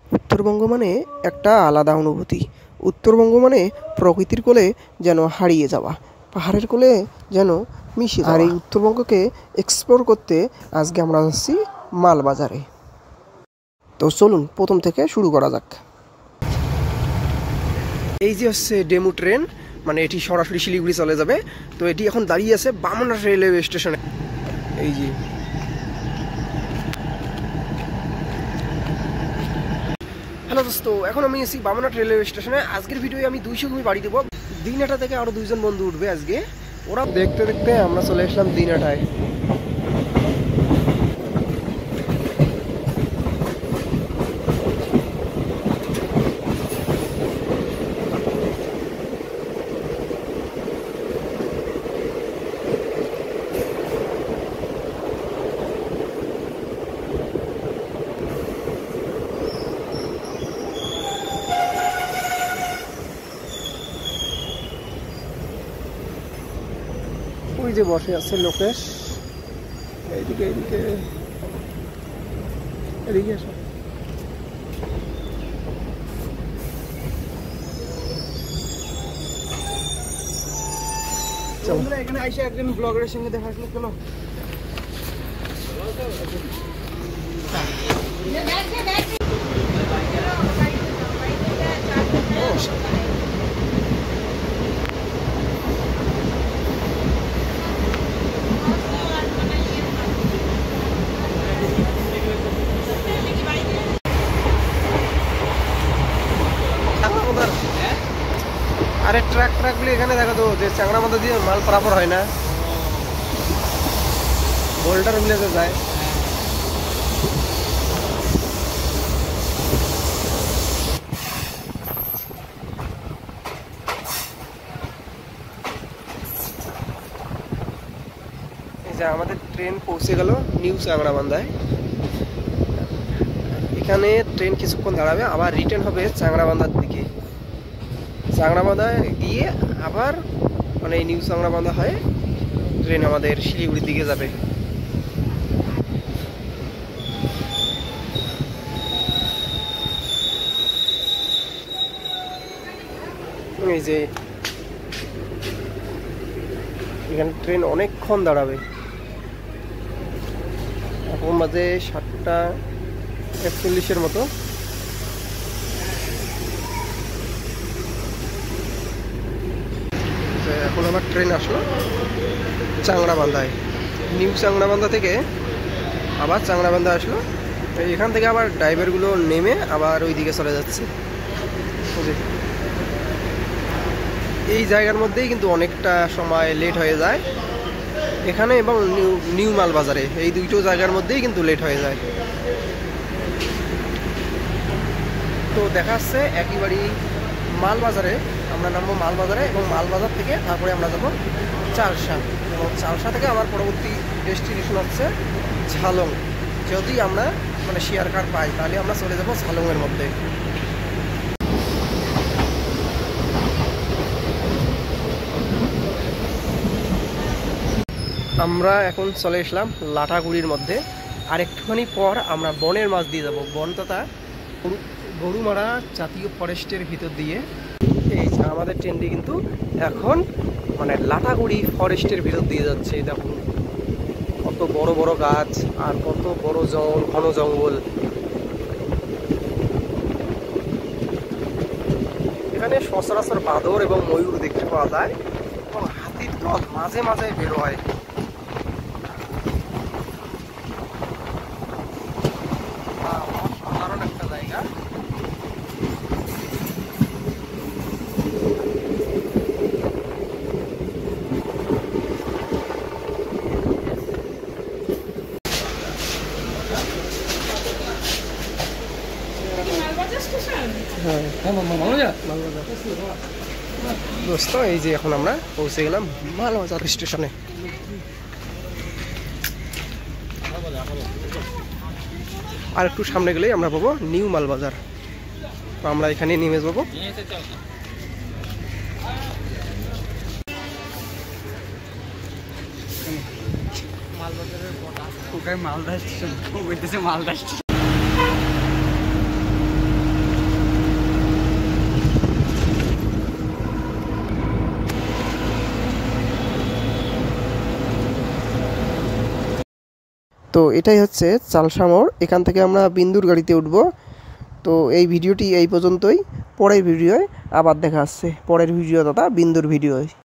উত্তরবঙ্গ মানে একটা আলাদা অনুভূতি। উত্তরবঙ্গ মানে প্রকৃতির কোলে যেন হারিয়ে যাওয়া, পাহাড়ের কোলে যেন মিশে যাওয়া। আর এই উত্তরবঙ্গকে এক্সপ্লোর করতে আজকে আমরা যাচ্ছি মালবাজারে। তো চলুন প্রথম থেকে শুরু করা যাক। এই যে হচ্ছে ডেমু ট্রেন, মানে এটি সরাসরি শিলিগুড়ি চলে যাবে। তো এটি এখন দাঁড়িয়ে আছে বামনহাট রেলওয়ে স্টেশনে। এই যে হ্যালো দোস্ত, এখন আমি এসেছি বামনহাট রেলওয়ে স্টেশনে। আজকের ভিডিও আমি 200 ঘুমি বাড়ি দেবো। দিনহাটা থেকে আরো 2জন বন্ধু উঠবে আজকে। ওরা দেখতে দেখতে আমরা চলে আসলাম দিনহাটায়। ওই যে বসে আছে লোকেশ, এইদিকে এইদিকে এদিকে আসো। এখানে আইসা একজন ব্লগারের সঙ্গে দেখা আসলো। চলো আরে ট্রাকগুলি এখানে দেখো তো, যে চাংড়া মাথা দিয়ে মাল পারাপার হয় না, বোল্টার মিলে যায়। এই যে আমাদের ট্রেন পৌঁছে গেল নিউ চাংড়াবান্ধায়। এখানে ট্রেন কিছুক্ষণ দাঁড়াবে, আবার রিটার্ন হবে চাংড়াবান্ধার দিকে। চাংড়াবান্ধায় গিয়ে আবার মানে নিউ চাংড়াবান্ধা হয়ে ট্রেন আমাদের শিলিগুড়ির দিকে যাবে। এই যে এখানে ট্রেন অনেকক্ষণ দাঁড়াবে। এখন বাজে 7:41 মতো। এখন আমার ট্রেন আসলো চাংড়াবান্ধায়। নিউ চাংড়াবান্ধা থেকে আবার চাংড়াবান্ধা আসলো। এখান থেকে আবার ড্রাইভারগুলো নেমে আবার ওই দিকে চলে যাচ্ছে। এই জায়গার মধ্যেই কিন্তু অনেকটা সময় লেট হয়ে যায় এখানে এবং নিউ মালবাজারে, এই দুটো জায়গার মধ্যেই কিন্তু লেট হয়ে যায়। তো দেখা যাচ্ছে একেবারেই মালবাজারে আমরা নামবো মালবাজারে, এবং মালবাজার থেকে তারপরে আমরা যাবো চালসা, এবং চালসা থেকে আমার পরবর্তী ডেস্টিনেশন হচ্ছে ঝালং। যদি আমরা মানে শেয়ার কার পাই তাহলে আমরা চলে যাবো ঝালংয়ের মধ্যে। আমরা এখন চলে আসলাম লাটাগুড়ির মধ্যে। আর একটুখানি পর আমরা বনের মাছ দিয়ে যাব, বন তথা গরুমারা জাতীয় ফরেস্টের ভিতর দিয়ে। এই যে আমাদের ট্রেনটি কিন্তু এখন মানে লাটাগুড়ি ফরেস্টের ভিতর দিয়ে যাচ্ছে। দেখুন কত বড় বড় গাছ আর কত বড় ঘন জঙ্গল। এখানে সচরাচর বাঁদর এবং ময়ূর দেখতে পাওয়া যায়, এবং হাতির দল মাঝে মাঝে বের হয়। সাধারণ একটা জায়গা। দোস্ত এই যে এখন আমরা পৌঁছে গেলাম মালবাজার স্টেশনে। আর একটু সামনে গেলেই আমরা পাবো নিউ মালবাজার। তো আমরা এখানে নেমে যাবো। মালবাজারের মালদা স্টেশন, মালদা স্টেশন। তো এটাই হচ্ছে চালসা মোড়, এখান থেকে আমরা বিন্দুর গাড়িতে উঠব। তো এই ভিডিওটি এই পর্যন্তই, পরের ভিডিওয় আবার দেখা আসছে, পরের ভিডিও তথা বিন্দুর ভিডিওয়।